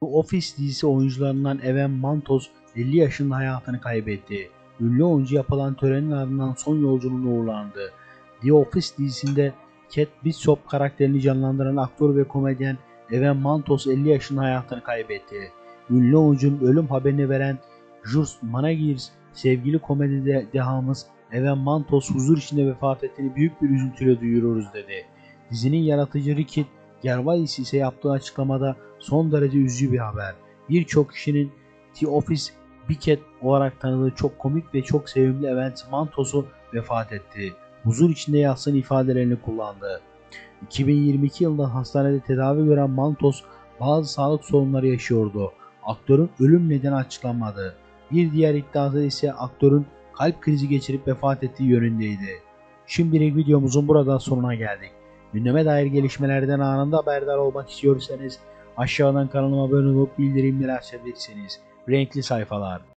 The Office dizisi oyuncularından Evan Mantos 50 yaşında hayatını kaybetti. Ünlü oyuncu yapılan törenin ardından son yolculuğuna uğurlandı. The Office dizisinde Kate Bishop karakterini canlandıran aktör ve komedyen Evan Mantos 50 yaşında hayatını kaybetti. Ünlü oyuncunun ölüm haberini veren Just Managirs, sevgili komedi dehamız Evan Mantos huzur içinde vefat ettiğini büyük bir üzüntüyle duyuruyoruz dedi. Dizinin yaratıcı Ricky Gervais ise yaptığı açıklamada son derece üzücü bir haber. Birçok kişinin The Office Beckett olarak tanıdığı çok komik ve çok sevimli Evan Mantos'u vefat etti. Huzur içinde yatsın ifadelerini kullandı. 2022 yılında hastanede tedavi gören Mantos bazı sağlık sorunları yaşıyordu. Aktörün ölüm nedeni açıklanmadı. Bir diğer iddiada ise aktörün kalp krizi geçirip vefat ettiği yönündeydi. Şimdilik videomuzun burada sonuna geldik. Gündeme dair gelişmelerden anında haberdar olmak istiyorsanız aşağıdan kanalıma abone olup bildirimleri açabilirsiniz. Renkli sayfalar.